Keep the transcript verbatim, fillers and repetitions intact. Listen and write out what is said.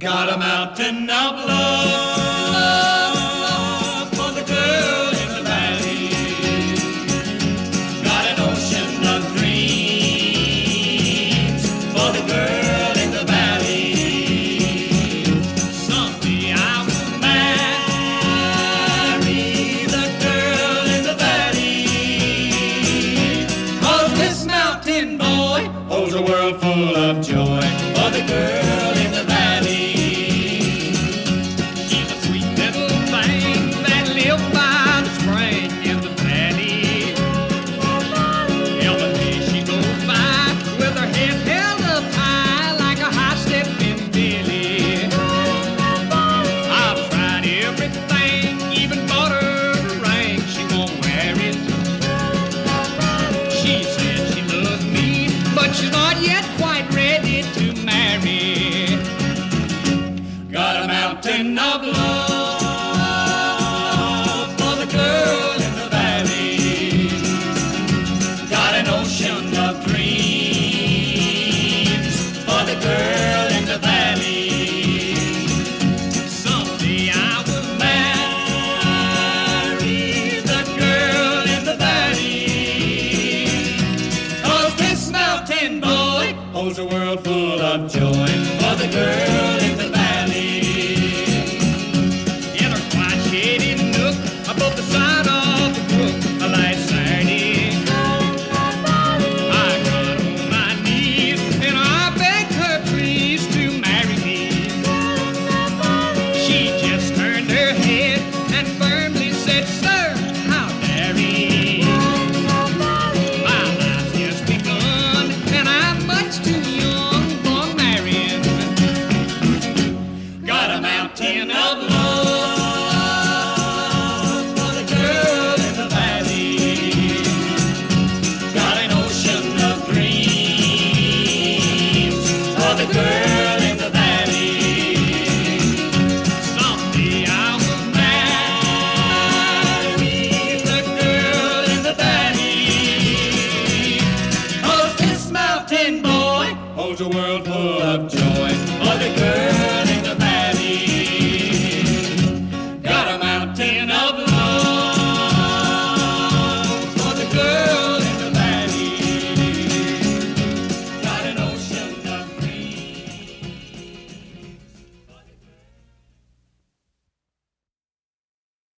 Got a mountain of love for the girl in the valley. Got an ocean of dreams for the girl in the valley. Someday I will marry the girl in the valley. 'Cause this mountain boy holds a world full of joy for the girl in the valley. She's not yet quite ready to marry. Got a mountain of love for the girl in the valley. Got an ocean of dreams for the girl in the valley. Someday I will marry the girl in the valley. 'Cause this mountain boy holds a world full of joy for the girl in the valley. In a quiet shady nook above the side of the brook, last Saturday, I got on my knees and I begged her please to marry me. She just turned her head and firmly said, "Sir, how dare he? My life's just begun and I'm much too young for marrying." Got a mountain of love for the girl in the valley. Got an ocean of dreams for the girl in the valley. Someday I will marry the girl in the valley. 'Cause this mountain boy holds a world full of joy